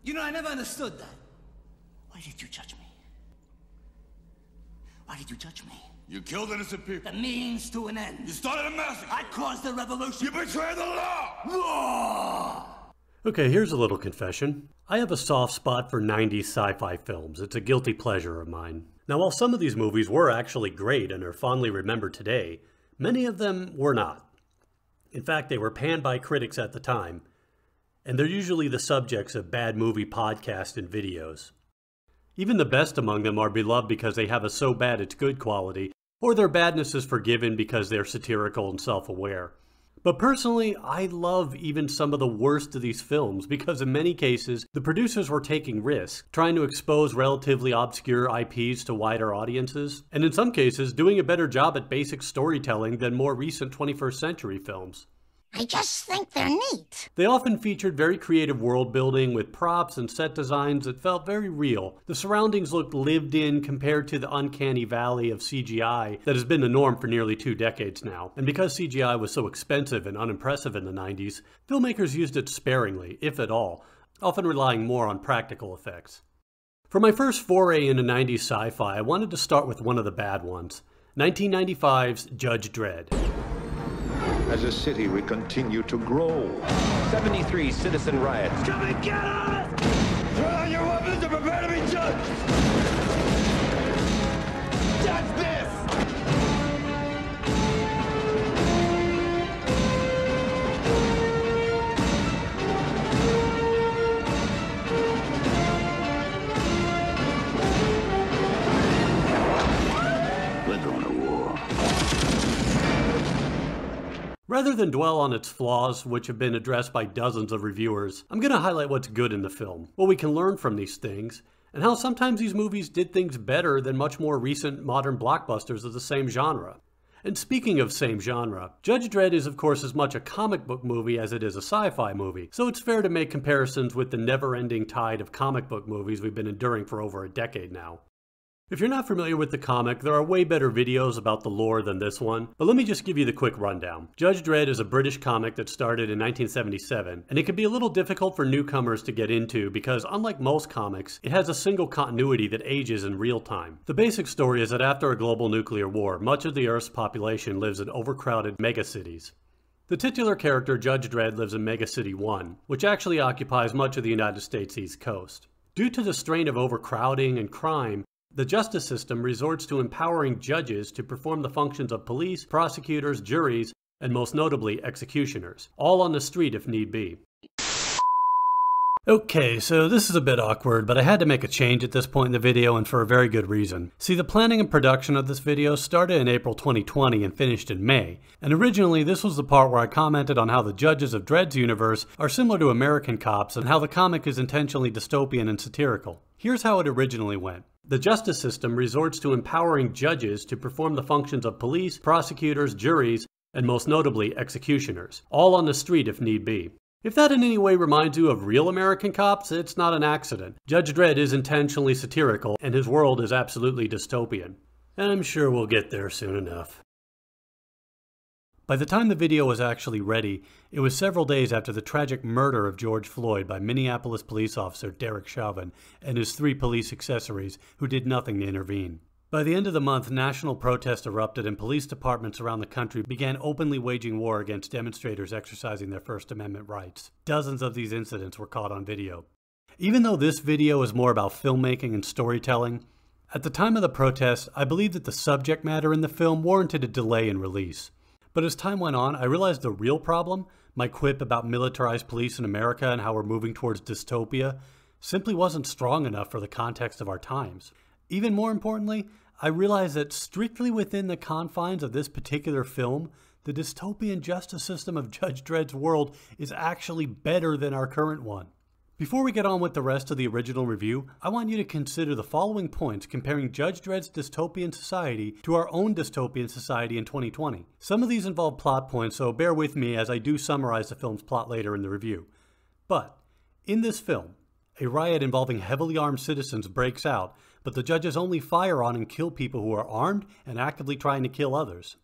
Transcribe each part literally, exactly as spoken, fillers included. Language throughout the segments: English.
You know, I never understood that. Why did you judge me? Why did you judge me? You killed innocent people. The means to an end. You started a massacre. I caused the revolution. You betrayed the law! Law! Okay, here's a little confession. I have a soft spot for nineties sci-fi films. It's a guilty pleasure of mine. Now, while some of these movies were actually great and are fondly remembered today, many of them were not. In fact, they were panned by critics at the time, and they're usually the subjects of bad movie podcasts and videos. Even the best among them are beloved because they have a so bad it's good quality, or their badness is forgiven because they're satirical and self-aware. But personally, I love even some of the worst of these films because in many cases, the producers were taking risks, trying to expose relatively obscure I Ps to wider audiences, and in some cases, doing a better job at basic storytelling than more recent twenty-first century films. I just think they're neat. They often featured very creative world building with props and set designs that felt very real. The surroundings looked lived in compared to the uncanny valley of C G I that has been the norm for nearly two decades now. And because C G I was so expensive and unimpressive in the nineties, filmmakers used it sparingly, if at all, often relying more on practical effects. For my first foray into nineties sci-fi, I wanted to start with one of the bad ones, nineteen ninety-five's Judge Dredd. As a city, we continue to grow. seventy-three citizen riots. Come and get us! Turn on your weapons and prepare to be judged! Judge this! We're going to war. Rather than dwell on its flaws, which have been addressed by dozens of reviewers, I'm going to highlight what's good in the film, what we can learn from these things, and how sometimes these movies did things better than much more recent modern blockbusters of the same genre. And speaking of same genre, Judge Dredd is of course as much a comic book movie as it is a sci-fi movie, so it's fair to make comparisons with the never-ending tide of comic book movies we've been enduring for over a decade now. If you're not familiar with the comic, there are way better videos about the lore than this one, but let me just give you the quick rundown. Judge Dredd is a British comic that started in nineteen seventy-seven, and it can be a little difficult for newcomers to get into because unlike most comics, it has a single continuity that ages in real time. The basic story is that after a global nuclear war, much of the Earth's population lives in overcrowded megacities. The titular character, Judge Dredd, lives in Megacity one, which actually occupies much of the United States East Coast. Due to the strain of overcrowding and crime, the justice system resorts to empowering judges to perform the functions of police, prosecutors, juries, and most notably executioners, all on the street if need be. Okay, so this is a bit awkward, but I had to make a change at this point in the video and for a very good reason. See, the planning and production of this video started in April twenty twenty and finished in May, and originally this was the part where I commented on how the judges of Dredd's universe are similar to American cops and how the comic is intentionally dystopian and satirical. Here's how it originally went. The justice system resorts to empowering judges to perform the functions of police, prosecutors, juries, and most notably executioners, all on the street if need be. If that in any way reminds you of real American cops, it's not an accident. Judge Dredd is intentionally satirical, and his world is absolutely dystopian. And I'm sure we'll get there soon enough. By the time the video was actually ready, it was several days after the tragic murder of George Floyd by Minneapolis police officer Derek Chauvin and his three police accessories who did nothing to intervene. By the end of the month, national protests erupted and police departments around the country began openly waging war against demonstrators exercising their First Amendment rights. Dozens of these incidents were caught on video. Even though this video is more about filmmaking and storytelling, at the time of the protests, I believe that the subject matter in the film warranted a delay in release. But as time went on, I realized the real problem, my quip about militarized police in America and how we're moving towards dystopia, simply wasn't strong enough for the context of our times. Even more importantly, I realized that strictly within the confines of this particular film, the dystopian justice system of Judge Dredd's world is actually better than our current one. Before we get on with the rest of the original review, I want you to consider the following points comparing Judge Dredd's dystopian society to our own dystopian society in twenty twenty. Some of these involve plot points, so bear with me as I do summarize the film's plot later in the review. But, in this film, a riot involving heavily armed citizens breaks out, but the judges only fire on and kill people who are armed and actively trying to kill others.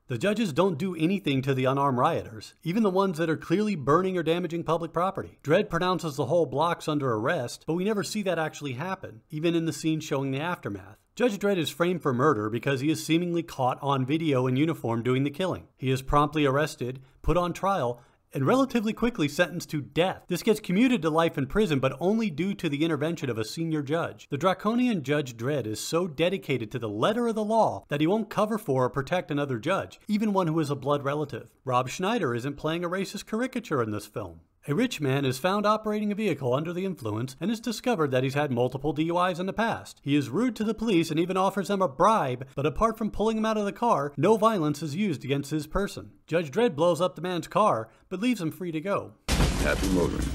The judges don't do anything to the unarmed rioters, even the ones that are clearly burning or damaging public property. Dredd pronounces the whole blocks under arrest, but we never see that actually happen, even in the scene showing the aftermath. Judge Dredd is framed for murder because he is seemingly caught on video in uniform doing the killing. He is promptly arrested, put on trial, and relatively quickly sentenced to death. This gets commuted to life in prison, but only due to the intervention of a senior judge. The draconian Judge Dredd is so dedicated to the letter of the law that he won't cover for or protect another judge, even one who is a blood relative. Rob Schneider isn't playing a racist caricature in this film. A rich man is found operating a vehicle under the influence and is discovered that he's had multiple D U Is in the past. He is rude to the police and even offers them a bribe, but apart from pulling him out of the car, no violence is used against his person. Judge Dredd blows up the man's car, but leaves him free to go. Happy motoring.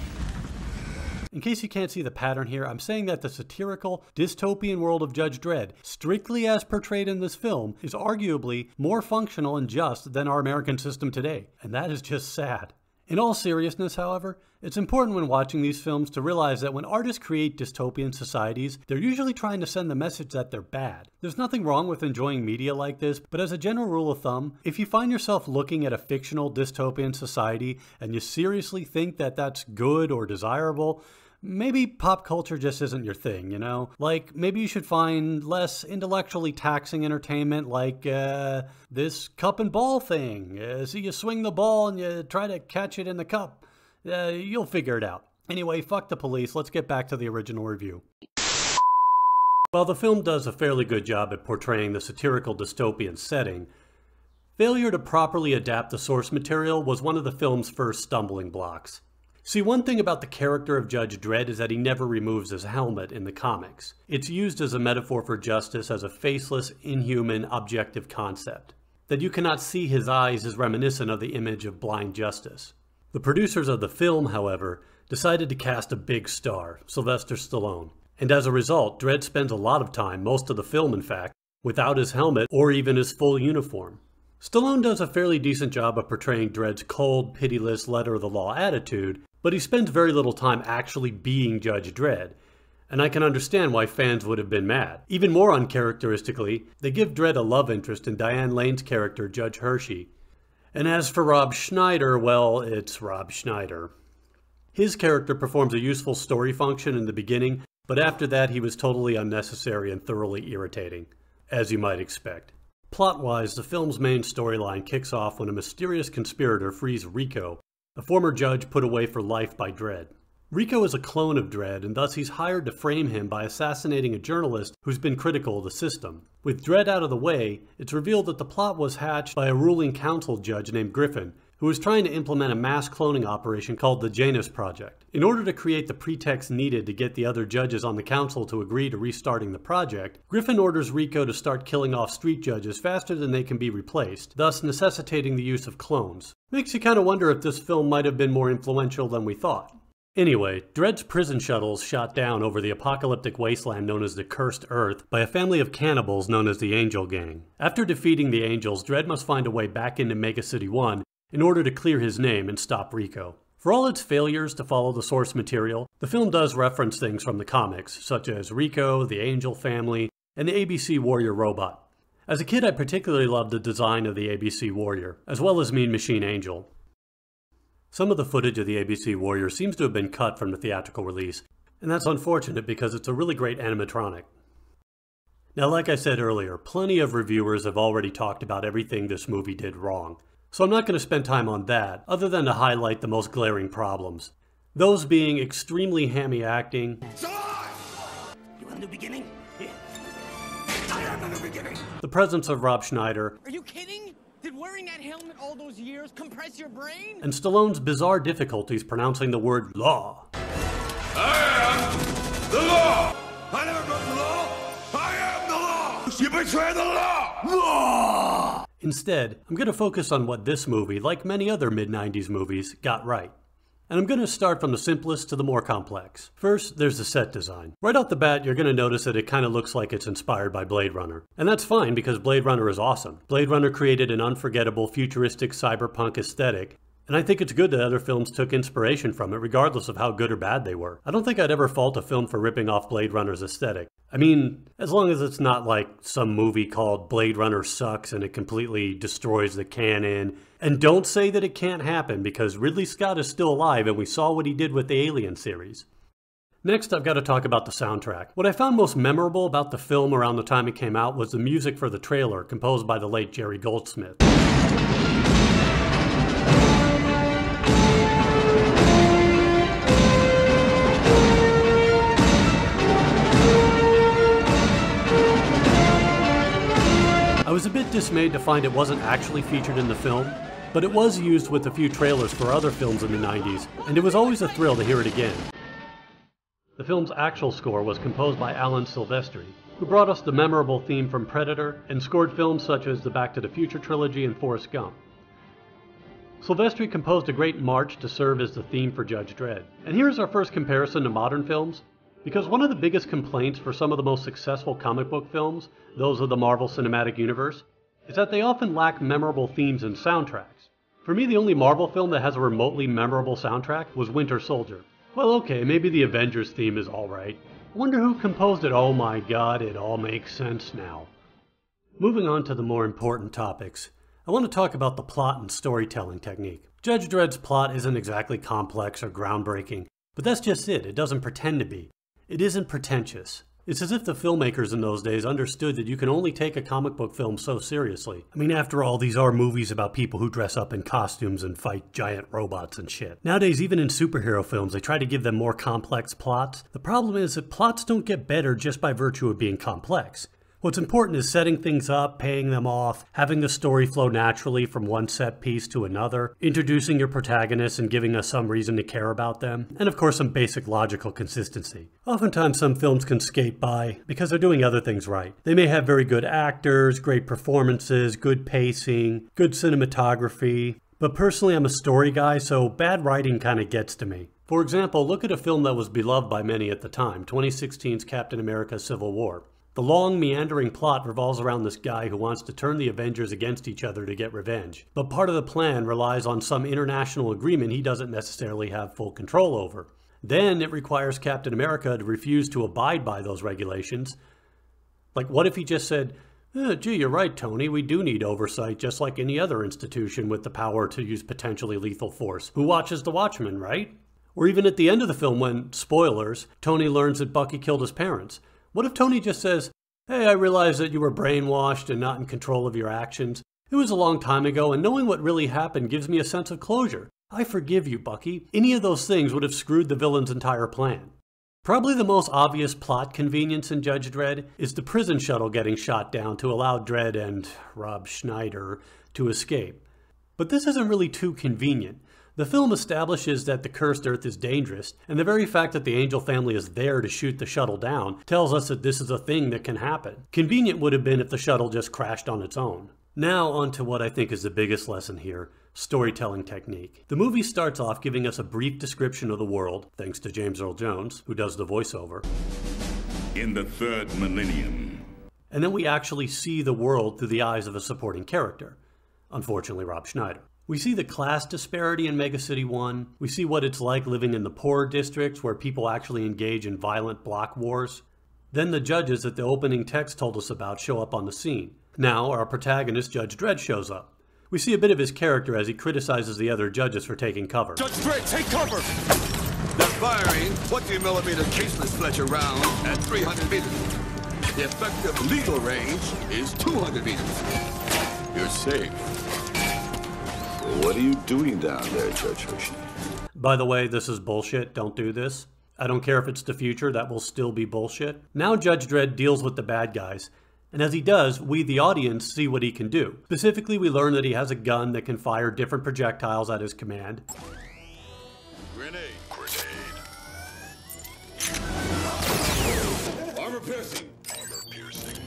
In case you can't see the pattern here, I'm saying that the satirical, dystopian world of Judge Dredd, strictly as portrayed in this film, is arguably more functional and just than our American system today, and that is just sad. In all seriousness, however, it's important when watching these films to realize that when artists create dystopian societies, they're usually trying to send the message that they're bad. There's nothing wrong with enjoying media like this, but as a general rule of thumb, if you find yourself looking at a fictional dystopian society and you seriously think that that's good or desirable, maybe pop culture just isn't your thing, you know? Like, maybe you should find less intellectually taxing entertainment like uh, this cup and ball thing. Uh, so you swing the ball and you try to catch it in the cup. Uh, you'll figure it out. Anyway, fuck the police. Let's get back to the original review. While the film does a fairly good job at portraying the satirical dystopian setting, failure to properly adapt the source material was one of the film's first stumbling blocks. See, one thing about the character of Judge Dredd is that he never removes his helmet in the comics. It's used as a metaphor for justice as a faceless, inhuman, objective concept. That you cannot see his eyes is reminiscent of the image of blind justice. The producers of the film, however, decided to cast a big star, Sylvester Stallone. And as a result, Dredd spends a lot of time, most of the film in fact, without his helmet or even his full uniform. Stallone does a fairly decent job of portraying Dredd's cold, pitiless, letter-of-the-law attitude, but he spends very little time actually being Judge Dredd, and I can understand why fans would have been mad. Even more uncharacteristically, they give Dredd a love interest in Diane Lane's character, Judge Hershey. And as for Rob Schneider, well, it's Rob Schneider. His character performs a useful story function in the beginning, but after that he was totally unnecessary and thoroughly irritating, as you might expect. Plot-wise, the film's main storyline kicks off when a mysterious conspirator frees Rico, a former judge put away for life by Dredd. Rico is a clone of Dredd, and thus he's hired to frame him by assassinating a journalist who's been critical of the system. With Dredd out of the way, it's revealed that the plot was hatched by a ruling council judge named Griffin, who was trying to implement a mass cloning operation called the Janus Project. In order to create the pretext needed to get the other judges on the council to agree to restarting the project, Griffin orders Rico to start killing off street judges faster than they can be replaced, thus necessitating the use of clones. Makes you kind of wonder if this film might have been more influential than we thought. Anyway, Dredd's prison shuttle is shot down over the apocalyptic wasteland known as the Cursed Earth by a family of cannibals known as the Angel Gang. After defeating the Angels, Dredd must find a way back into Mega City one in order to clear his name and stop Rico. For all its failures to follow the source material, the film does reference things from the comics, such as Rico, the Angel family, and the A B C Warrior robot. As a kid, I particularly loved the design of the A B C Warrior, as well as Mean Machine Angel. Some of the footage of the A B C Warrior seems to have been cut from the theatrical release, and that's unfortunate because it's a really great animatronic. Now, like I said earlier, plenty of reviewers have already talked about everything this movie did wrong, so I'm not going to spend time on that, other than to highlight the most glaring problems. Those being extremely hammy acting, You want a new beginning? Here. I am the new beginning. the presence of Rob Schneider, Are you kidding? Did wearing that helmet all those years compress your brain? and Stallone's bizarre difficulties pronouncing the word law. I am the law! I never broke the law! I am the law! You betray the law! Law! Instead, I'm going to focus on what this movie, like many other mid nineties movies, got right. And I'm going to start from the simplest to the more complex. First, there's the set design. Right off the bat, you're going to notice that it kind of looks like it's inspired by Blade Runner. And that's fine because Blade Runner is awesome. Blade Runner created an unforgettable futuristic cyberpunk aesthetic, and I think it's good that other films took inspiration from it regardless of how good or bad they were. I don't think I'd ever fault a film for ripping off Blade Runner's aesthetic. I mean, as long as it's not like some movie called Blade Runner Sucks and it completely destroys the canon. And don't say that it can't happen, because Ridley Scott is still alive and we saw what he did with the Alien series. Next, I've got to talk about the soundtrack. What I found most memorable about the film around the time it came out was the music for the trailer, composed by the late Jerry Goldsmith. I was a bit dismayed to find it wasn't actually featured in the film, but it was used with a few trailers for other films in the nineties, and it was always a thrill to hear it again. The film's actual score was composed by Alan Silvestri, who brought us the memorable theme from Predator and scored films such as the Back to the Future trilogy and Forrest Gump. Silvestri composed a great march to serve as the theme for Judge Dredd. And here's our first comparison to modern films, because one of the biggest complaints for some of the most successful comic book films, those of the Marvel Cinematic Universe, is that they often lack memorable themes and soundtracks. For me, the only Marvel film that has a remotely memorable soundtrack was Winter Soldier. Well, okay, maybe the Avengers theme is alright. I wonder who composed it. Oh my god, it all makes sense now. Moving on to the more important topics, I want to talk about the plot and storytelling technique. Judge Dredd's plot isn't exactly complex or groundbreaking, but that's just it. It doesn't pretend to be. It isn't pretentious. It's as if the filmmakers in those days understood that you can only take a comic book film so seriously. I mean, after all, these are movies about people who dress up in costumes and fight giant robots and shit. Nowadays, even in superhero films, they try to give them more complex plots. The problem is that plots don't get better just by virtue of being complex. What's important is setting things up, paying them off, having the story flow naturally from one set piece to another, introducing your protagonists and giving us some reason to care about them, and of course some basic logical consistency. Oftentimes some films can skate by because they're doing other things right. They may have very good actors, great performances, good pacing, good cinematography, but personally I'm a story guy, so bad writing kind of gets to me. For example, look at a film that was beloved by many at the time, twenty sixteen's Captain America Civil War. The long, meandering plot revolves around this guy who wants to turn the Avengers against each other to get revenge. But part of the plan relies on some international agreement he doesn't necessarily have full control over. Then it requires Captain America to refuse to abide by those regulations. Like, what if he just said, eh, gee, you're right, Tony, we do need oversight just like any other institution with the power to use potentially lethal force. Who watches the Watchmen, right? Or even at the end of the film when, spoilers, Tony learns that Bucky killed his parents. What if Tony just says, hey, I realize that you were brainwashed and not in control of your actions. It was a long time ago, and knowing what really happened gives me a sense of closure. I forgive you, Bucky. Any of those things would have screwed the villain's entire plan. Probably the most obvious plot convenience in Judge Dredd is the prison shuttle getting shot down to allow Dredd and Rob Schneider to escape. But this isn't really too convenient. The film establishes that the cursed Earth is dangerous, and the very fact that the Angel family is there to shoot the shuttle down tells us that this is a thing that can happen. Convenient would have been if the shuttle just crashed on its own. Now on to what I think is the biggest lesson here, storytelling technique. The movie starts off giving us a brief description of the world, thanks to James Earl Jones, who does the voiceover. In the third millennium. And then we actually see the world through the eyes of a supporting character. Unfortunately, Rob Schneider. We see the class disparity in Mega City one. We see what it's like living in the poorer districts where people actually engage in violent block wars. Then the judges that the opening text told us about show up on the scene. Now our protagonist, Judge Dredd, shows up. We see a bit of his character as he criticizes the other judges for taking cover. Judge Dredd, take cover! They're firing twenty millimeter caseless Fletcher rounds at three hundred meters. The effective lethal range is two hundred meters. You're safe. What are you doing down there, Judge Hershey? By the way, this is bullshit. Don't do this. I don't care if it's the future, that will still be bullshit. Now Judge Dredd deals with the bad guys, and as he does, we, the audience, see what he can do. Specifically, we learn that he has a gun that can fire different projectiles at his command. Grenade. Grenade. Armor piercing. Armor piercing.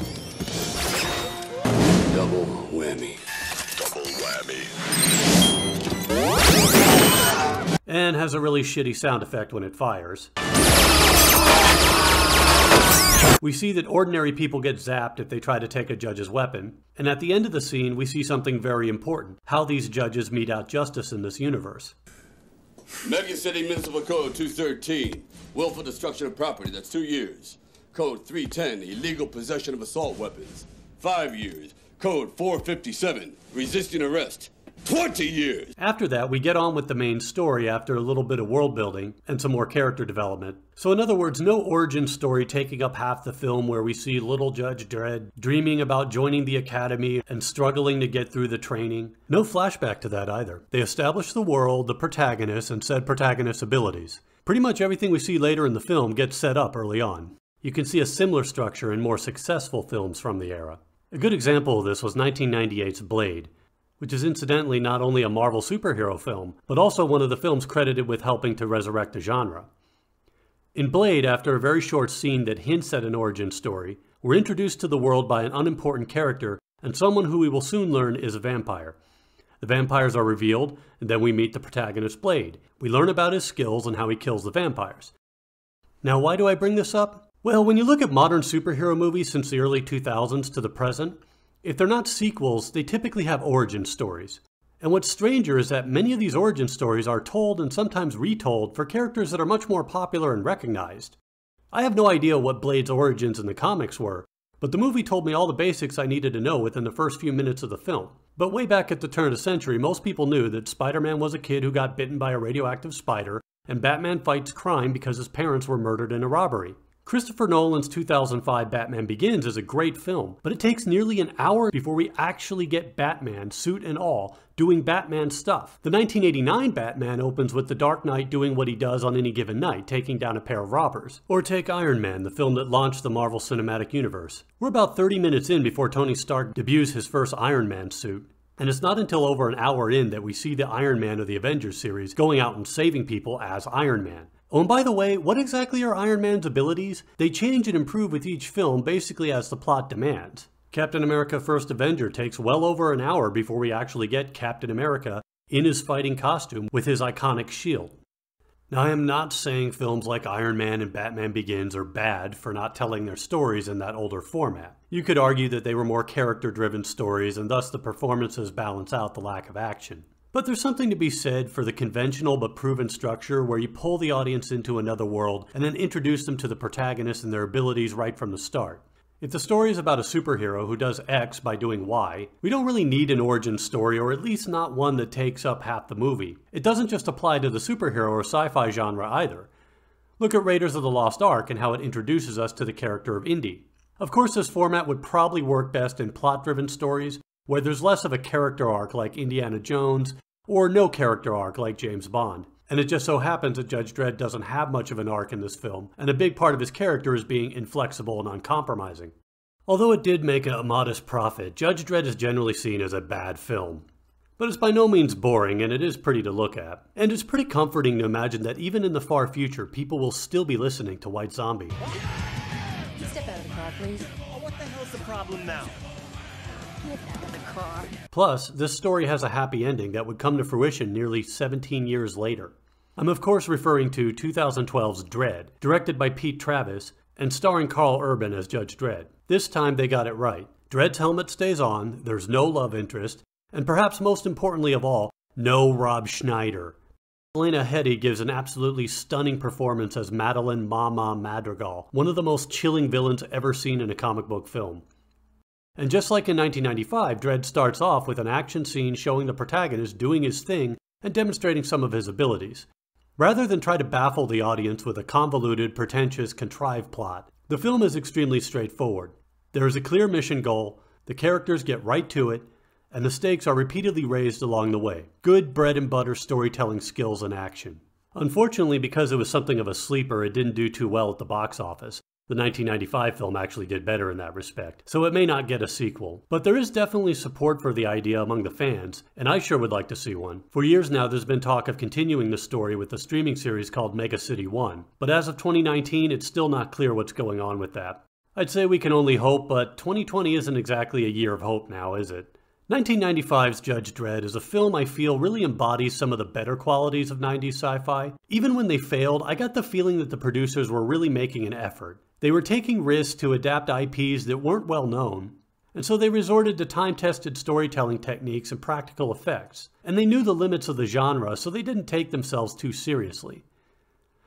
Double whammy. Double whammy. And has a really shitty sound effect when it fires. We see that ordinary people get zapped if they try to take a judge's weapon. And at the end of the scene, we see something very important. How these judges mete out justice in this universe. Mega City Municipal Code two thirteen. Willful destruction of property, that's two years. Code three ten, illegal possession of assault weapons. Five years. Code four fifty-seven, resisting arrest. twenty years! After that, we get on with the main story after a little bit of world building and some more character development. So in other words, no origin story taking up half the film where we see little Judge Dredd dreaming about joining the academy and struggling to get through the training. No flashback to that either. They establish the world, the protagonist, and said protagonist's abilities. Pretty much everything we see later in the film gets set up early on. You can see a similar structure in more successful films from the era. A good example of this was nineteen ninety-eight's Blade, which is incidentally not only a Marvel superhero film, but also one of the films credited with helping to resurrect the genre. In Blade, after a very short scene that hints at an origin story, we're introduced to the world by an unimportant character and someone who we will soon learn is a vampire. The vampires are revealed, and then we meet the protagonist Blade. We learn about his skills and how he kills the vampires. Now, why do I bring this up? Well, when you look at modern superhero movies since the early two thousands to the present, if they're not sequels, they typically have origin stories. And what's stranger is that many of these origin stories are told and sometimes retold for characters that are much more popular and recognized. I have no idea what Blade's origins in the comics were, but the movie told me all the basics I needed to know within the first few minutes of the film. But way back at the turn of the century, most people knew that Spider-Man was a kid who got bitten by a radioactive spider, and Batman fights crime because his parents were murdered in a robbery. Christopher Nolan's two thousand five Batman Begins is a great film, but it takes nearly an hour before we actually get Batman, suit and all, doing Batman stuff. The nineteen eighty-nine Batman opens with the Dark Knight doing what he does on any given night, taking down a pair of robbers. Or take Iron Man, the film that launched the Marvel Cinematic Universe. We're about thirty minutes in before Tony Stark debuts his first Iron Man suit. And it's not until over an hour in that we see the Iron Man of the Avengers series going out and saving people as Iron Man. Oh, and by the way, what exactly are Iron Man's abilities? They change and improve with each film basically as the plot demands. Captain America First Avenger takes well over an hour before we actually get Captain America in his fighting costume with his iconic shield. Now, I am not saying films like Iron Man and Batman Begins are bad for not telling their stories in that older format. You could argue that they were more character-driven stories and thus the performances balance out the lack of action. But there's something to be said for the conventional but proven structure where you pull the audience into another world and then introduce them to the protagonist and their abilities right from the start. If the story is about a superhero who does X by doing Y, we don't really need an origin story, or at least not one that takes up half the movie. It doesn't just apply to the superhero or sci-fi genre either. Look at Raiders of the Lost Ark and how it introduces us to the character of Indy. Of course, this format would probably work best in plot-driven stories, where there's less of a character arc like Indiana Jones, or no character arc like James Bond. And it just so happens that Judge Dredd doesn't have much of an arc in this film, and a big part of his character is being inflexible and uncompromising. Although it did make a modest profit, Judge Dredd is generally seen as a bad film. But it's by no means boring, and it is pretty to look at. And it's pretty comforting to imagine that even in the far future, people will still be listening to White Zombie. Step out of the car, please. Oh, what the hell's the problem now? Get out of the car. Plus, this story has a happy ending that would come to fruition nearly seventeen years later. I'm of course referring to two thousand twelve's Dredd, directed by Pete Travis, and starring Carl Urban as Judge Dredd. This time they got it right. Dredd's helmet stays on, there's no love interest, and perhaps most importantly of all, no Rob Schneider. Lena Headey gives an absolutely stunning performance as Madeline Mama Madrigal, one of the most chilling villains ever seen in a comic book film. And just like in nineteen ninety-five, Dredd starts off with an action scene showing the protagonist doing his thing and demonstrating some of his abilities. Rather than try to baffle the audience with a convoluted, pretentious, contrived plot, the film is extremely straightforward. There is a clear mission goal, the characters get right to it, and the stakes are repeatedly raised along the way. Good bread and butter storytelling skills in action. Unfortunately, because it was something of a sleeper, it didn't do too well at the box office. The nineteen ninety-five film actually did better in that respect, so it may not get a sequel. But there is definitely support for the idea among the fans, and I sure would like to see one. For years now, there's been talk of continuing the story with a streaming series called Mega City one, but as of twenty nineteen, it's still not clear what's going on with that. I'd say we can only hope, but twenty twenty isn't exactly a year of hope now, is it? nineteen ninety-five's Judge Dredd is a film I feel really embodies some of the better qualities of nineties sci-fi. Even when they failed, I got the feeling that the producers were really making an effort. They were taking risks to adapt I Ps that weren't well known, and so they resorted to time-tested storytelling techniques and practical effects. And they knew the limits of the genre, so they didn't take themselves too seriously.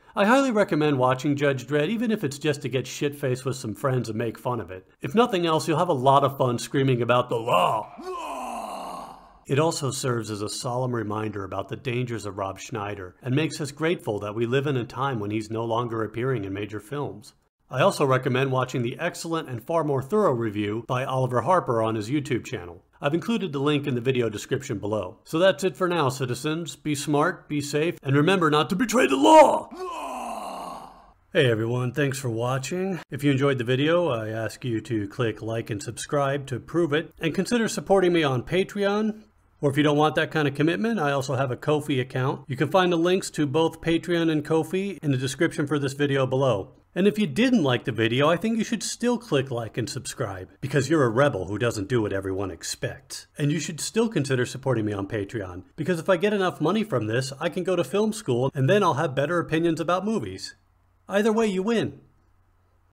I highly recommend watching Judge Dredd, even if it's just to get shit-faced with some friends and make fun of it. If nothing else, you'll have a lot of fun screaming about the law. It also serves as a solemn reminder about the dangers of Rob Schneider, and makes us grateful that we live in a time when he's no longer appearing in major films. I also recommend watching the excellent and far more thorough review by Oliver Harper on his YouTube channel. I've included the link in the video description below. So that's it for now, citizens. Be smart, be safe, and remember not to betray the law! Hey everyone, thanks for watching. If you enjoyed the video, I ask you to click like and subscribe to prove it, and consider supporting me on Patreon. Or if you don't want that kind of commitment, I also have a Ko-fi account. You can find the links to both Patreon and Ko-fi in the description for this video below. And if you didn't like the video, I think you should still click like and subscribe, because you're a rebel who doesn't do what everyone expects. And you should still consider supporting me on Patreon, because if I get enough money from this, I can go to film school and then I'll have better opinions about movies. Either way, you win.